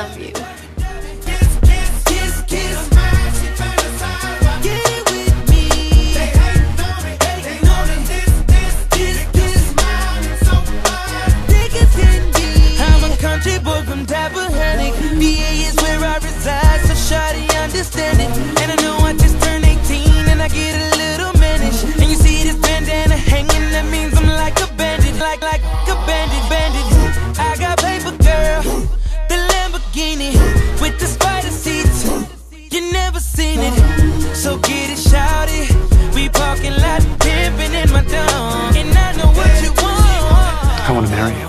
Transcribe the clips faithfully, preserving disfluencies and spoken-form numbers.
love you. Country boy from Tappahannock, V A is where I reside, so shawty understand it. And I know I just turned eighteen and I get a little mannish. And you see this bandana hanging, that means I'm like a bandit, like like a bandit, bandit. I got paper, girl, the Lamborghini with the spider seats. You never seen it, so get it, shawty. We parking lot pimping in my dome, and I know what you want. I want to marry you.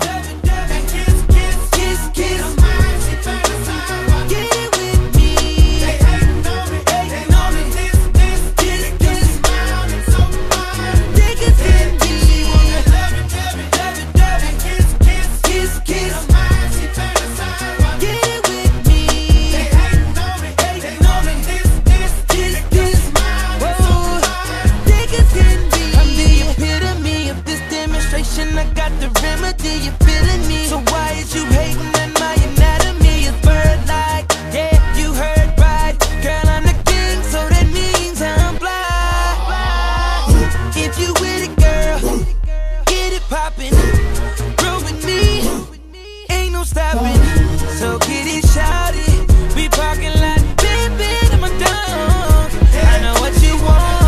I got the remedy, you feeling me? So why is you hating on my anatomy? It's bird-like, yeah, you heard right. Girl, I'm the king, so that means I'm fly. If you with it, girl, get it poppin'. Roll with me, ain't no stopping. So get it shouted, we parking lot, baby, in my dog. I know what you want.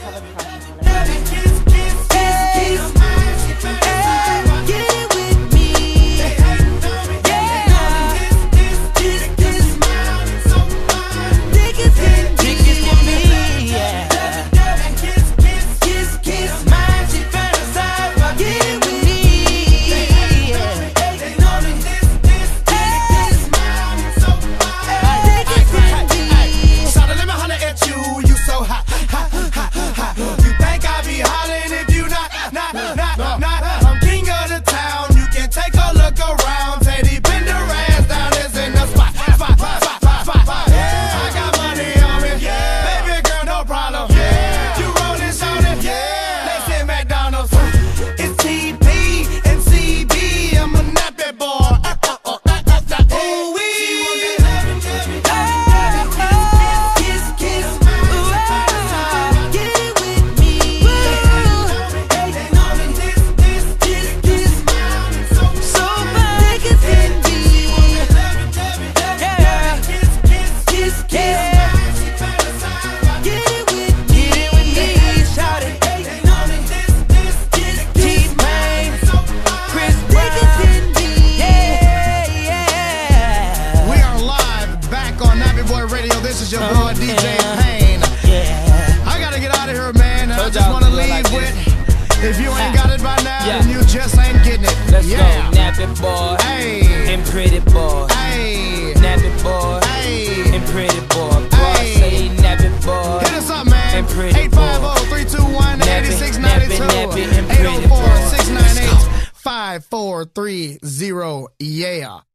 This is your boy D J Payne. Yeah. I gotta get out of here, man. I just wanna leave like with, if you ain't got it by now, yeah, then you just ain't getting it. Let's yeah. go, nappy boy, hey, and pretty boy, hey, nappy boy, hey, and pretty boy. Boy, hey, say nappy boy. Hit us up, man. And pretty eight five zero, three two one, eight six nine two, eight zero four, six nine eight, five four three zero. Yeah.